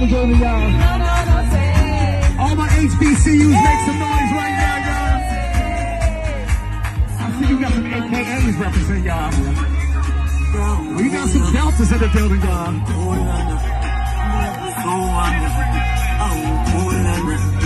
the building, y'all. All my HBCUs, make some noise right now, y'all. I see you got some AKAs representing y'all. We got some Deltas in the building, y'all.